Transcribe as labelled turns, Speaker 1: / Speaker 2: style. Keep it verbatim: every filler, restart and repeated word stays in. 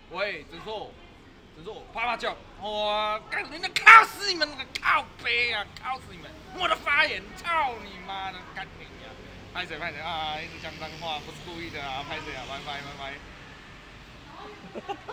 Speaker 1: 喂，陈硕，陈硕，啪啪叫，哇，干人家靠死你们那个靠背啊，靠死你们！我的发言，操你妈的，干你呀！拍谁拍谁啊！一直讲脏话，不是故意的啊，拍谁啊？拜拜拜拜。